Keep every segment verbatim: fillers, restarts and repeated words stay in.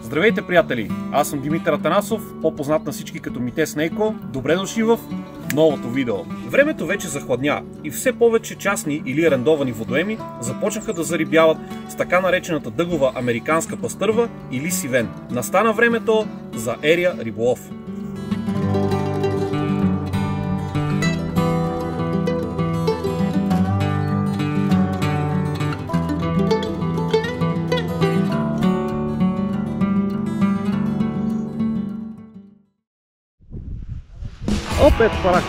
Здравейте, приятели! Аз съм Димитър Атанасов, по-познат на всички като Митес Нейко. Добре дошли в новото видео. Времето вече захладня и все повече частни или арендовани водоеми започнаха да зарибяват с така наречената дъгова американска пастърва или сивен. Настана времето за ерия риболов. Оп, ето парак.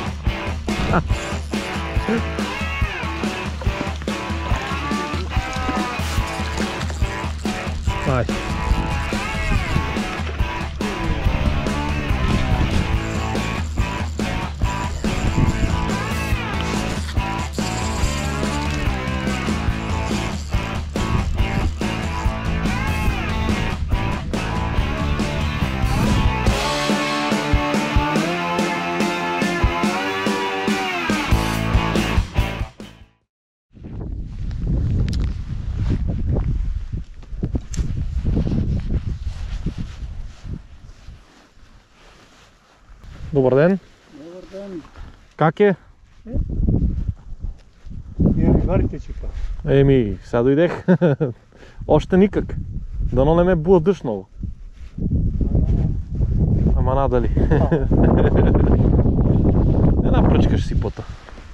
Ай. Добър ден. Добър ден. Как е? Вие ми варите чипа. Еми, сега дойдех. Още никак. Дано не ме буя дъжд много. Ама надали. Една пръчка ще си пъта.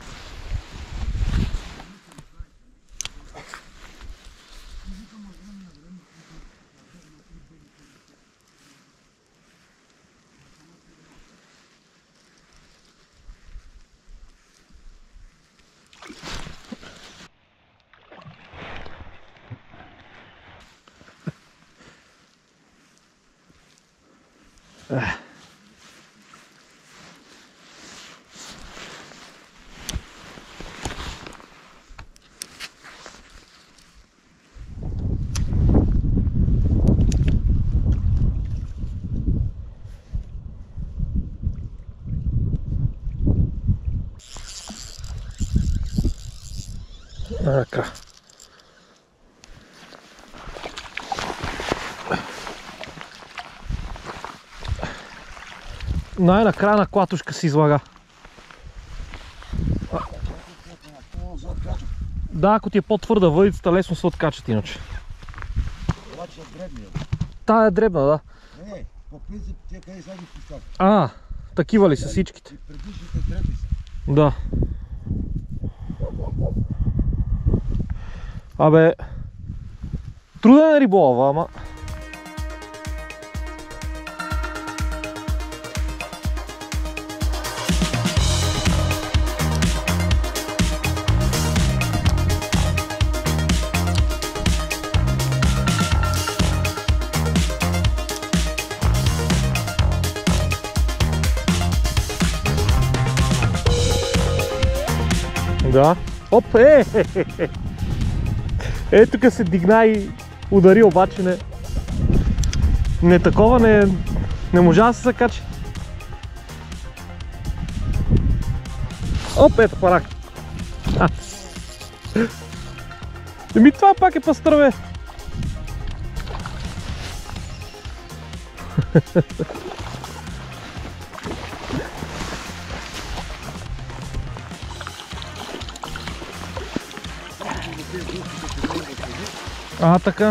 Така. Най-накрая на клатушка си излага. Да, ако ти е по-твърда въдицата, лесно се откачат иначе. Обаче е дребна. Тая е дребна, да. Не, по принцип тия къде са ги пускат. А, такива ли са всичките? И предишните дребни са. Да. Абе, труден е риболова, ама... Да. Оп, е! Е, тук се дигна и удари, обаче не... Не такова, не... Не можа да се закачи. Оп, ето парак. Еми това пак е пастърве. А, така.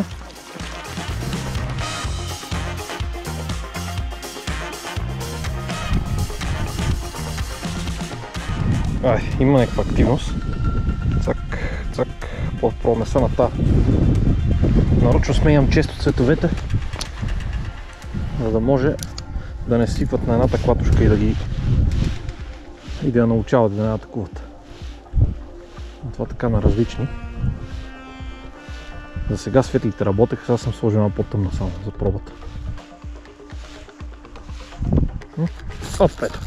Ай, има някаква активност. Цак, цак, по-пробваме са на та. Нарочно сменям често цветовете, за да може да не слипват на едната клатушка и да ги и да я научават да не атакуват. Това така на различни. За сега светлите работеха, сега съм сложил една по-тъмна само за пробата. Оп, ето.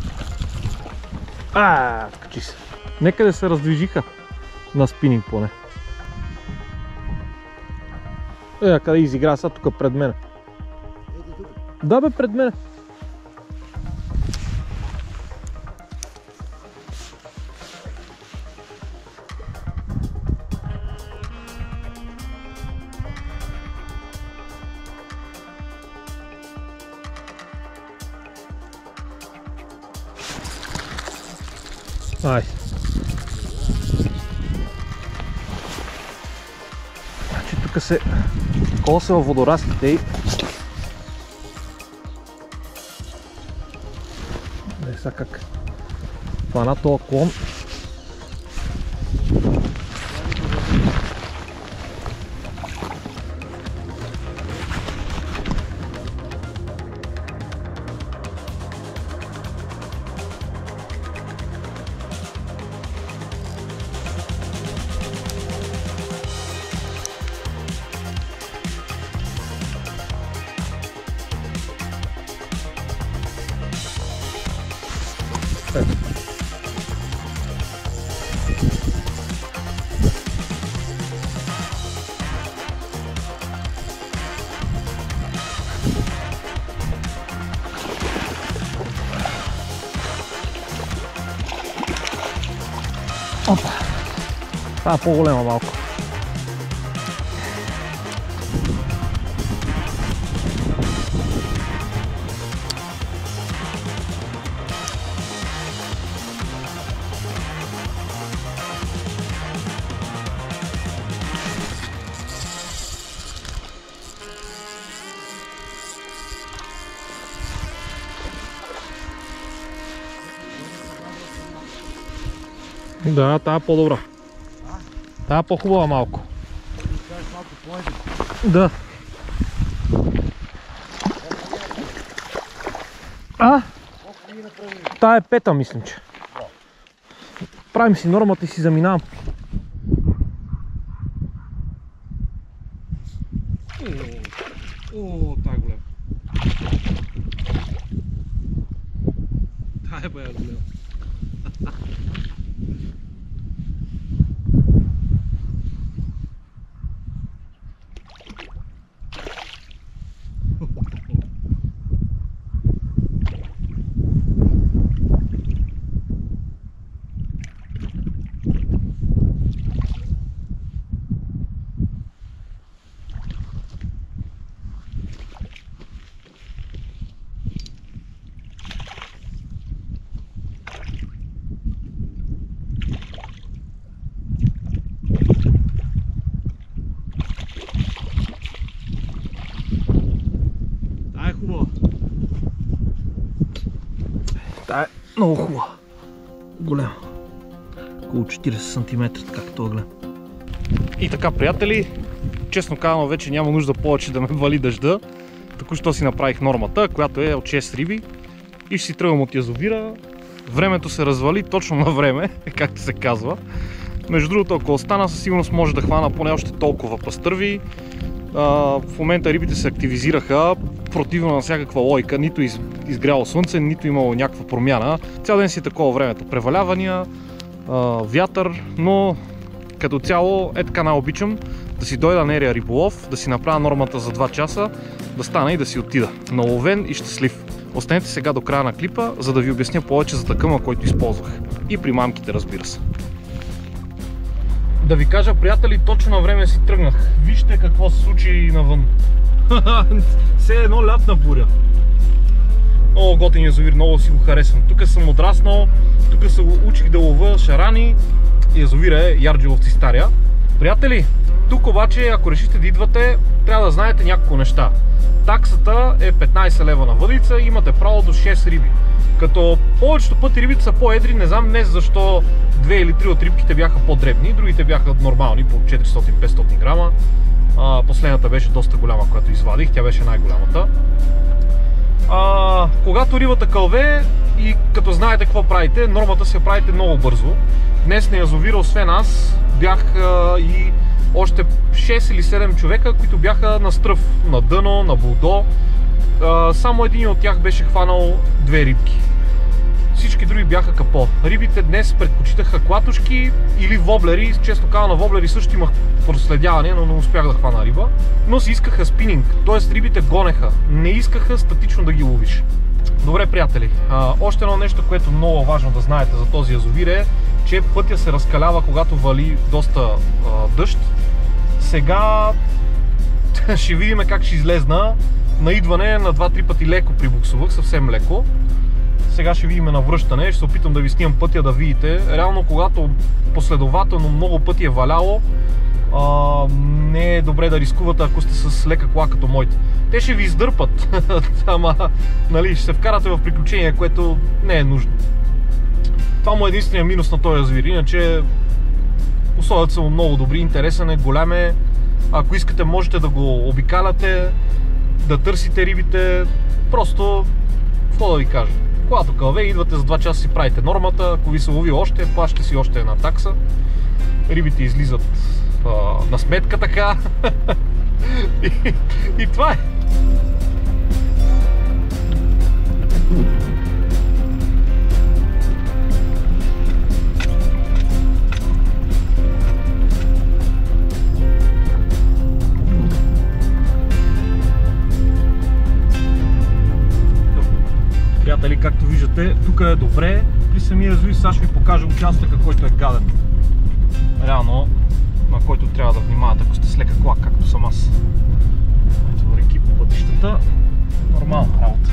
А, качи се. Некъде се раздвижиха на спининг поне. Е, къде изигра сега тук пред мен. Да бе, пред мен. Ай. Значи тук се коса във водорастите и дай сега как хвана тоя клон. Опа! Това е по-голема малко. Да, тая е по-добра. Тая е по-хубава малко. Да. А? Тая е пета, мислим, че. Правим си нормата и си заминавам. О, тая е голема. Тая е бая голема. Тая е много хубава. Голема. Около четирийсет сантиметра, както гледам. И така, приятели, честно казано, вече няма нужда повече да ме вали дъжда. Току-що си направих нормата, която е от шест риби. И ще си тръгвам от язовира. Времето се развали точно на време, както се казва. Между другото, ако остана, със сигурност може да хвана поне още толкова пастърви. В момента рибите се активизираха противно на всякаква логика, нито из, изгряло слънце, нито имало някаква промяна. Цял ден си е такова времето, превалявания, вятър, но като цяло е така най-обичам да си дойда на ерия риболов, да си направя нормата за два часа, да стана и да си отида. Наловен и щастлив. Останете сега до края на клипа, за да ви обясня повече за такъма, който използвах. И при мамките, разбира се. Да ви кажа, приятели, точно на време си тръгнах. Вижте какво се случи навън. Все едно лятна буря. Много готин язовир, много си го харесвам. Тук съм отраснал, тук се учих да лова шарани. Язовира е Ярджиловци Стария. Приятели, тук обаче, ако решите да идвате, трябва да знаете няколко неща. Таксата е петнайсет лева на въдица и имате право до шест риби. Като повечето пъти рибите са по-едри, не знам днес защо две или три от рибките бяха по-дребни, другите бяха нормални, по четиристотин до петстотин грама. А, последната беше доста голяма, която извадих, тя беше най-голямата. А, когато рибата кълве и като знаете какво правите, нормата се правите много бързо. Днес на язовира, освен аз, бях а, и още шест или седем човека, които бяха на стръв, на дъно, на булдо. А, само един от тях беше хванал две рибки. Всички други бяха капо. Рибите днес предпочитаха клатушки или воблери. Често казано, на воблери също имах проследяване, но не успях да хвана риба. Но си искаха спининг, т.е. рибите гонеха. Не искаха статично да ги ловиш. Добре, приятели, а, още едно нещо, което много важно да знаете за този язовир е, че пътя се разкалява, когато вали доста а, дъжд. Сега ще видим как ще излезна. На идване на два-три пъти леко прибуксувах, съвсем леко. Сега ще видим навръщане, ще се опитам да ви снимам пътя да видите. Реално, когато последователно много пъти е валяло, а, не е добре да рискувате, ако сте с лека кола като моите. Те ще ви издърпат, ама нали, ще се вкарате в приключение, което не е нужно. Това му е единствения минус на този язовир, иначе условията са му много добри, интересен е, голям е. Ако искате, можете да го обикаляте, да търсите рибите, просто, какво да ви кажа, когато кълве, идвате за два часа си правите нормата, ако ви се лови още, плащате си още една такса, рибите излизат а, на сметка така и, и това е. Приятели, както виждате, тук е добре. При самия язовир сега ще ви покажа участъка, който е гаден. Реално, на който трябва да внимавате, ако сте с лека кола, както съм аз. Ето реки по пътищата. Нормална работа.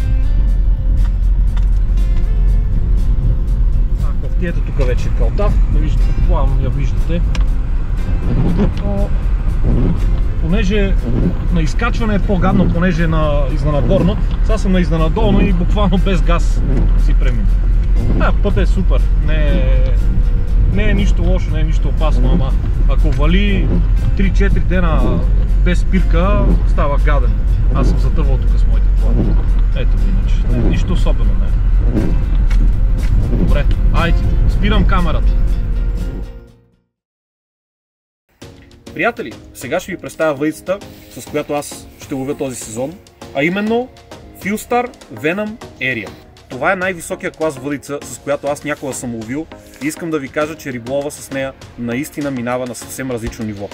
А, ковтието тук вече е калта. Да виждате, предполагам, я виждате. Но, понеже на изкачване е по-гадно, понеже е на изненадолно. Сега съм на изненадолно и буквално без газ си премина. А, път е супер. Не е, не е нищо лошо, не е нищо опасно, ама ако вали три-четири дена без спирка, става гаден. Аз съм затървал тук с моите кола. Ето го иначе. Не, нищо особено не е. Добре, айде, спирам камерата. Приятели, сега ще ви представя въдицата, с която аз ще ловя този сезон, а именно Fustar Venom Area. Това е най-високия клас въдица, с която аз някога съм ловил и искам да ви кажа, че риболова с нея наистина минава на съвсем различно ниво.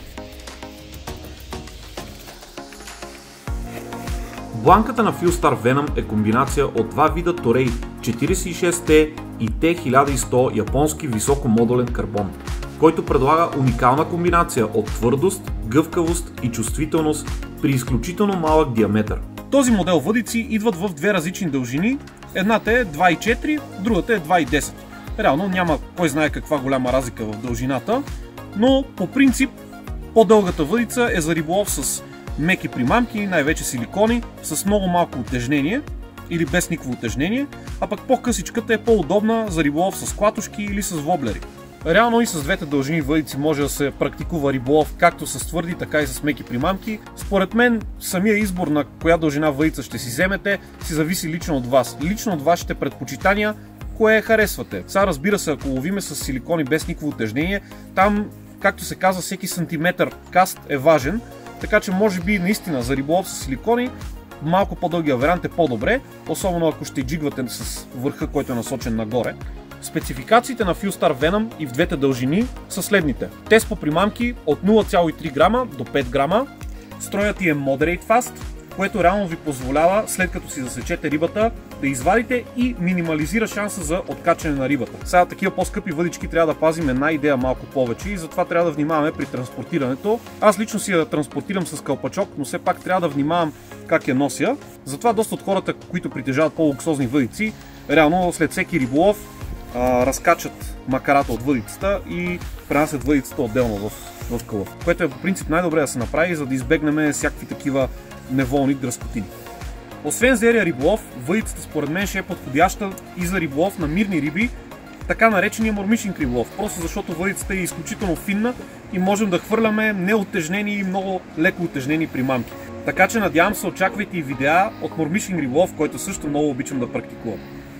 Бланката на Fustar Venom е комбинация от два вида торей четиридесет и шест Т и Т хиляда и сто японски високомодулен карбон, който предлага уникална комбинация от твърдост, гъвкавост и чувствителност при изключително малък диаметър. Този модел въдици идват в две различни дължини. Едната е два и четири, другата е два и десет. Реално няма кой знае каква голяма разлика в дължината, но по принцип по-дългата въдица е за риболов с меки примамки, най-вече силикони, с много малко утежнение или без никакво утежнение, а пък по-късичката е по-удобна за риболов с клатушки или с воблери. Реално и с двете дължини въдици може да се практикува риболов както с твърди, така и с меки примамки. Според мен самия избор на коя дължина въдица ще си вземете си зависи лично от вас. Лично от вашите предпочитания, кое харесвате. Сега разбира се, ако ловиме с силикони без никакво утежнение, там, както се казва, всеки сантиметър каст е важен, така че може би наистина за риболов с силикони малко по-дългия вариант е по-добре, особено ако ще джигвате с върха, който е насочен нагоре. Спецификациите на Fustar Venom и в двете дължини са следните. Тест по примамки от нула цяло и три грама до пет грама. Строят ти е Moderate Fast, което реално ви позволява, след като си засечете рибата, да извадите и минимализира шанса за откачане на рибата. Сега такива по-скъпи въдички трябва да пазим една идея малко повече и затова трябва да внимаваме при транспортирането. Аз лично си я транспортирам с кълпачок, но все пак трябва да внимавам как я нося. Затова доста от хората, които притежават по-луксозни въдици, реално след всеки риболов а, разкачат макарата от въдицата и пренасят въдицата отделно в, в кълъв. Което е по принцип най-добре да се направи, за да избегнем всякакви такива неволни дръскотини. Освен за ерия риболов, въдицата според мен ще е подходяща и за риболов на мирни риби, така наречения мормишинг риболов, просто защото въдицата е изключително финна и можем да хвърляме неотежнени и много леко отежнени примамки. Така че надявам се, очаквайте и видеа от мормишинг риболов, който също много обичам да практикувам.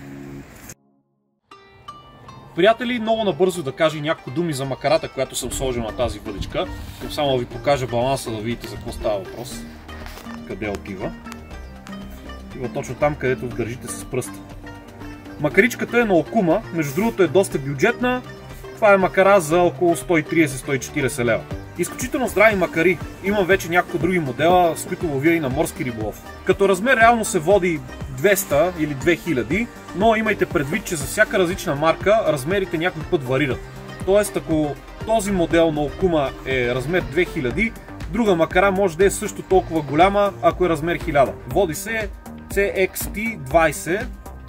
Приятели, много набързо да кажа няколко думи за макарата, която съм сложил на тази въдичка. Искам само да ви покажа баланса, да видите за какво става въпрос. Къде отива. Отива точно там, където държите с пръста. Макаричката е на Окума, между другото е доста бюджетна. Това е макара за около сто и тридесет до сто и четиридесет лева. Изключително здрави макари. Имам вече няколко други модела, с които ловя и на морски риболов. Като размер реално се води двеста или две хиляди, но имайте предвид, че за всяка различна марка размерите някой път варират. Тоест, ако този модел на Окума е размер две хиляди, друга макара може да е също толкова голяма, ако е размер хиляда. Води се Си Екс Ти двайсет,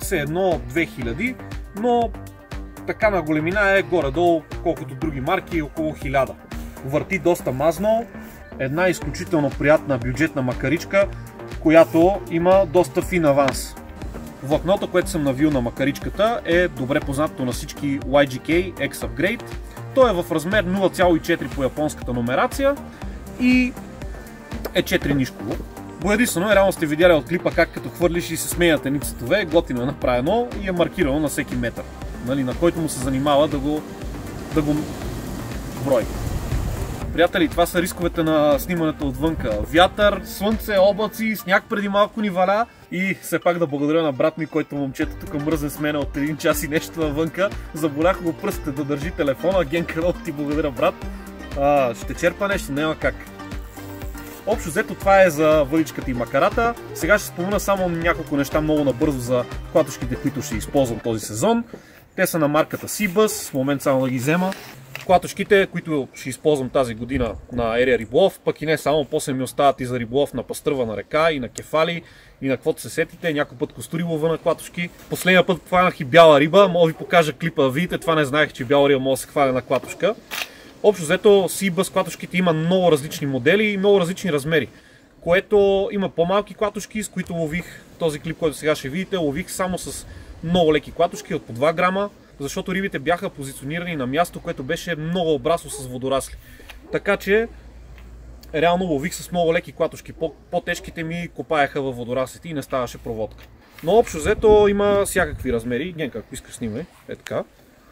все едно две хиляди, но така на големина е горе-долу, колкото други марки, около хиляда. Върти доста мазно, една изключително приятна бюджетна макаричка, която има доста фин аванс. Влакното, което съм навил на макаричката, е добре познато на всички уай джи кей X Upgrade. То е в размер нула цяло и четири по японската номерация и е четири нишково. Боядисано е, реално сте видяли от клипа как като хвърлиш и се сменят едни цветове, готино е направено и е маркирано на всеки метър, нали, на който му се занимава да го, да го брои. Приятели, това са рисковете на снимането отвънка. Вятър, слънце, облаци, сняг преди малко ни валя и все пак да благодаря на брат ми, който момчето тук мръзне с мене от един час и нещо навънка. Заболяха го пръстите да държи телефона. Генка, много ти благодаря, брат. А, ще черпа нещо, няма как. Общо взето това е за въдичката и макарата. Сега ще спомена само няколко неща много набързо за клатушките, които ще използвам този сезон. Те са на марката Seabuzz, в момент само да ги взема. Клатушките, които ще използвам тази година на Area риболов, пък и не само, после ми остават и за риболов на пастърва река, и на кефали, и на каквото се сетите. Някой път костури лова на клатушки. Последния път хванах и бяла риба, мога ви покажа клипа, видите, това не знаех, че бяла риба може да се хване на клатушка. Общо взето Seabuzz клатушките има много различни модели и много различни размери, което има по-малки клатушки, с които лових този клип, който сега ще видите, лових само с много леки клатушки от по два грама, защото рибите бяха позиционирани на място, което беше много обрасло с водорасли. Така че реално лових с много леки клатушки, по-тежките ми копаеха във водораслите и не ставаше проводка. Но общо взето има всякакви размери. Генка, ако искаш снимай, е така.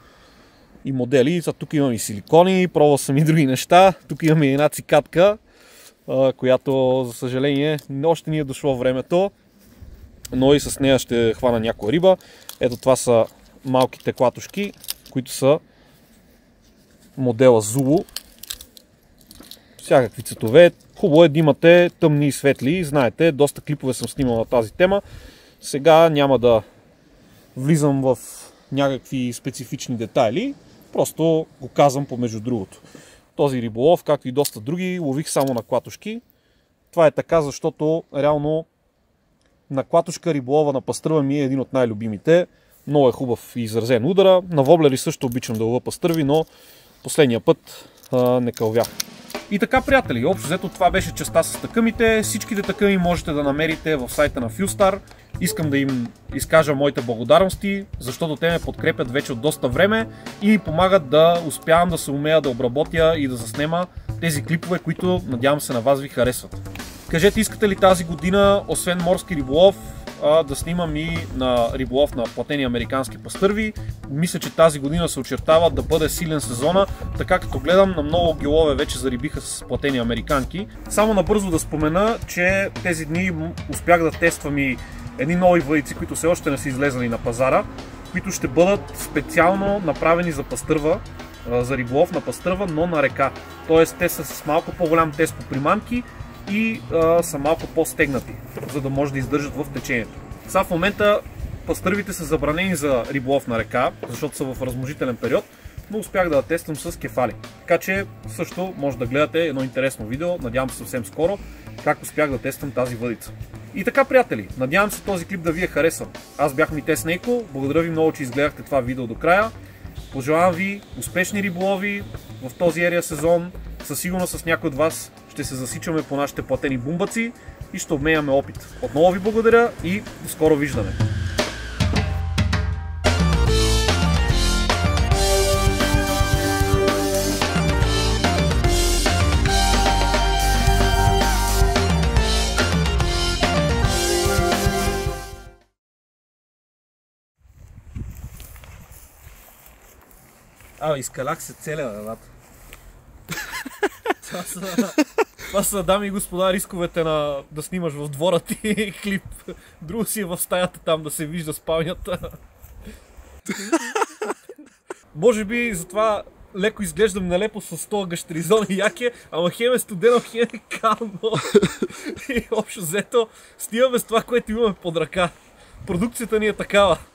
И модели, тук имам и силикони, пробвал съм и други неща. Тук имаме и една цикатка, която за съжаление още ни е дошло времето, но и с нея ще хвана някоя риба. Ето това са малките клатушки, които са модела Zulu. Всякакви цветове. Хубаво е да имате тъмни и светли. Знаете, доста клипове съм снимал на тази тема. Сега няма да влизам в някакви специфични детайли. Просто го казвам помежду другото. Този риболов, както и доста други, лових само на клатушки. Това е така, защото реално на клатушка риболова на пастърва ми е един от най-любимите. Много е хубав и изразен удара. На воблери също обичам да лова пастърви, но последния път а, не кълвях. И така, приятели, общо взето това беше частта с такъмите. Всичките такъми можете да намерите в сайта на Fustar. Искам да им изкажа моите благодарности, защото те ме подкрепят вече от доста време и ми помагат да успявам да се умея да обработя и да заснема тези клипове, които надявам се на вас ви харесват. Кажете, искате ли тази година, освен морски риболов, да снимам и на риболов на платени американски пастърви. Мисля, че тази година се очертава да бъде силен сезона, така като гледам на много гилове вече зарибиха с платени американки. Само набързо да спомена, че тези дни успях да тествам и едни нови въдици, които все още не са излезали на пазара, които ще бъдат специално направени за пастърва, за риболов на пастърва, но на река. Тоест те са с малко по-голям тест по приманки и а, са малко по-стегнати, за да може да издържат в течението. Сега в момента пастървите са забранени за риболов на река, защото са в размножителен период, но успях да тествам с кефали. Така че също може да гледате едно интересно видео, надявам се съвсем скоро, как успях да тествам тази въдица. И така, приятели, надявам се този клип да ви е харесан. Аз бях Митес Нейко, благодаря ви много, че изгледахте това видео до края. Пожелавам ви успешни риболови в този ерия сезон. Със сигурност с някой от вас ще се засичаме по нашите платени бумбаци и ще обменяме опит. Отново ви благодаря и до скоро виждане! А, изкалях се целя, брат. Това са, това са, дами и господа, рисковете на да снимаш в двора ти клип. Друго си е в стаята там да се вижда спалнята. Може би затова леко изглеждам нелепо с този гащеризон и яке, ама хем е студено, хем е кално. И общо взето снимаме с това, което имаме под ръка. Продукцията ни е такава.